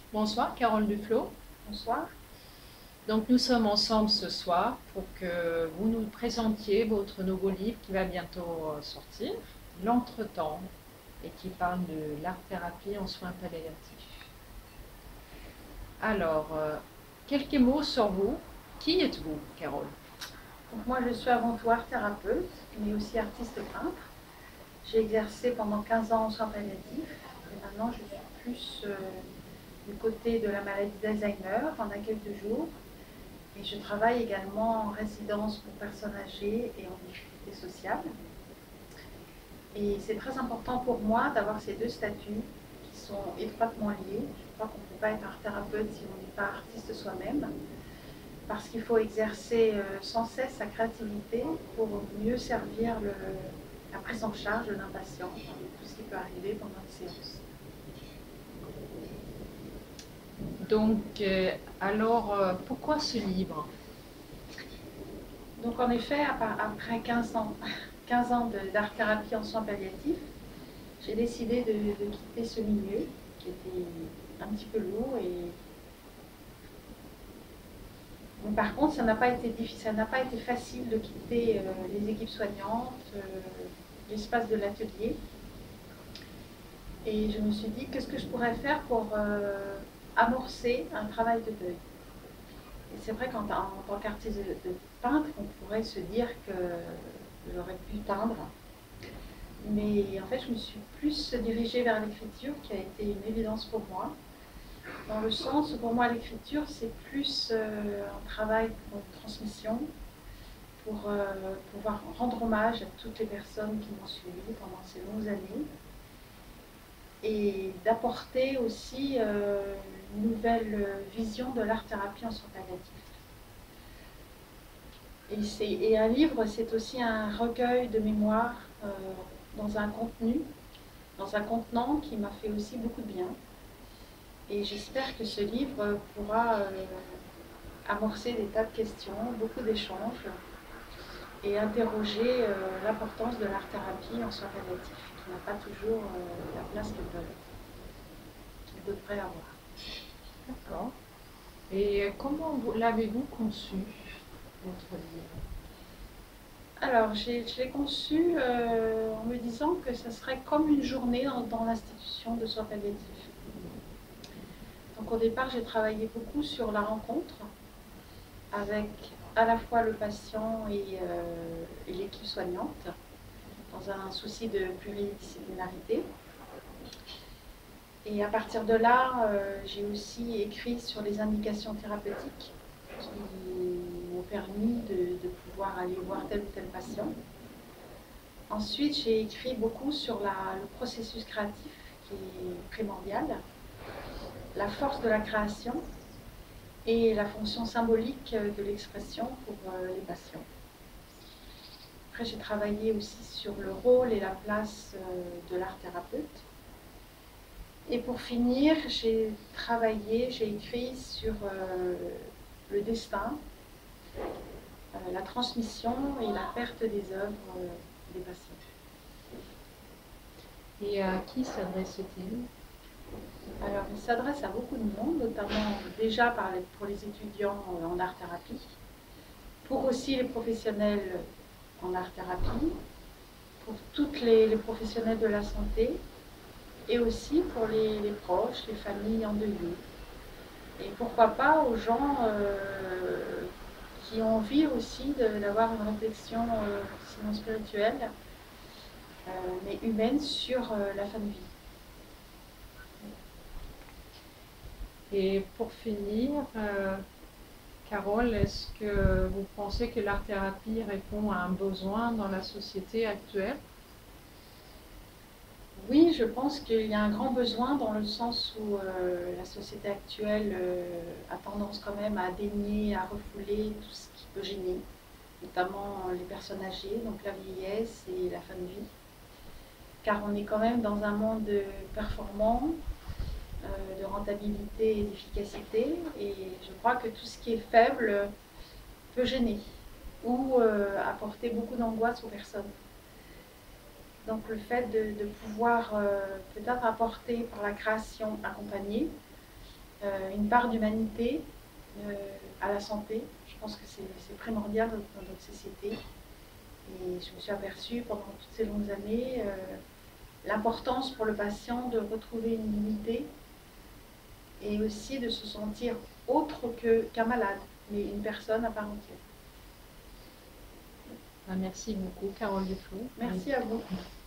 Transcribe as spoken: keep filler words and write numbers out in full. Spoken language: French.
Bonsoir, Carole Duflo. Bonsoir. Donc nous sommes ensemble ce soir pour que vous nous présentiez votre nouveau livre qui va bientôt euh, sortir, L'Entretemps, et qui parle de l'art-thérapie en soins palliatifs. Alors, euh, quelques mots sur vous. Qui êtes-vous, Carole? Donc moi, je suis avant tout art thérapeute, mais aussi artiste peintre. J'ai exercé pendant quinze ans en soins palliatifs. Et maintenant, je suis plus euh, du côté de la maladie d'Alzheimer, en accueil de jour. Et je travaille également en résidence pour personnes âgées et en difficulté sociale. Et c'est très important pour moi d'avoir ces deux statuts qui sont étroitement liés. Je crois qu'on ne peut pas être art thérapeute si on n'est pas artiste soi-même, parce qu'il faut exercer sans cesse sa créativité pour mieux servir le, la prise en charge d'un patient, tout ce qui peut arriver pendant une séance. Donc, euh, alors, euh, pourquoi ce livre? Donc en effet, après quinze ans, quinze ans d'art thérapie en soins palliatifs, j'ai décidé de, de quitter ce milieu qui était un petit peu lourd. Et mais par contre, ça n'a pas été difficile, ça n'a pas été facile de quitter euh, les équipes soignantes, euh, l'espace de l'atelier. Et je me suis dit, qu'est-ce que je pourrais faire pour euh, amorcer un travail de deuil. Et c'est vrai qu'en en tant qu'artiste de, de peintre, on pourrait se dire que j'aurais pu peindre. Mais en fait, je me suis plus dirigée vers l'écriture, qui a été une évidence pour moi. Dans le sens où pour moi, l'écriture, c'est plus euh, un travail pour une transmission, pour euh, pouvoir rendre hommage à toutes les personnes qui m'ont suivi pendant ces longues années, et d'apporter aussi euh, une nouvelle vision de l'art-thérapie en soins palliatifs. Et, et un livre, c'est aussi un recueil de mémoire euh, dans un contenu, dans un contenant qui m'a fait aussi beaucoup de bien. Et j'espère que ce livre pourra euh, amorcer des tas de questions, beaucoup d'échanges, et interroger euh, l'importance de l'art-thérapie en soins palliatifs, qui n'a pas toujours euh, la place qu'elle devrait avoir. D'accord. Et comment l'avez-vous conçu, votre livre? Alors, je l'ai conçu euh, en me disant que ce serait comme une journée dans, dans l'institution de soins palliatifs. Donc, au départ, j'ai travaillé beaucoup sur la rencontre avec à la fois le patient et, euh, et l'équipe soignante, dans un souci de pluridisciplinarité. Et à partir de là, euh, j'ai aussi écrit sur les indications thérapeutiques qui m'ont permis de, de pouvoir aller voir tel ou tel patient. Ensuite, j'ai écrit beaucoup sur la, le processus créatif qui est primordial, la force de la création et la fonction symbolique de l'expression pour euh, les patients. Après, j'ai travaillé aussi sur le rôle et la place euh, de l'art thérapeute. Et pour finir, j'ai travaillé, j'ai écrit sur euh, le destin, euh, la transmission et la perte des œuvres euh, des patients. Et à qui s'adresse-t-il? Alors, il s'adresse à beaucoup de monde, notamment déjà par les, pour les étudiants en art-thérapie, pour aussi les professionnels en art-thérapie, pour tous les, les professionnels de la santé, et aussi pour les, les proches, les familles endeuillées. Et pourquoi pas aux gens euh, qui ont envie aussi d'avoir une réflexion euh, sinon spirituelle, euh, mais humaine sur euh, la fin de vie. Et pour finir, euh, Carole, est-ce que vous pensez que l'art-thérapie répond à un besoin dans la société actuelle? Oui, je pense qu'il y a un grand besoin dans le sens où euh, la société actuelle euh, a tendance quand même à dénier, à refouler tout ce qui peut gêner, notamment les personnes âgées, donc la vieillesse et la fin de vie. Car on est quand même dans un monde performant, euh, de rentabilité et d'efficacité, et je crois que tout ce qui est faible peut gêner ou euh, apporter beaucoup d'angoisse aux personnes. Donc le fait de, de pouvoir euh, peut-être apporter par la création accompagnée euh, une part d'humanité euh, à la santé. Je pense que c'est primordial dans, dans notre société. Et je me suis aperçue pendant toutes ces longues années euh, l'importance pour le patient de retrouver une dignité et aussi de se sentir autre qu'un malade, mais une personne à part entière. Merci beaucoup, Carole Duflo. Merci à vous.